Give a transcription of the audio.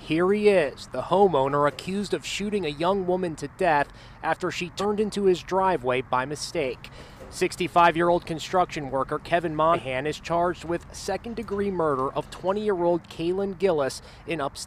Here he is, the homeowner accused of shooting a young woman to death after she turned into his driveway by mistake. 65-year-old construction worker Kevin Monahan is charged with second-degree murder of 20-year-old Kaylin Gillis in upstate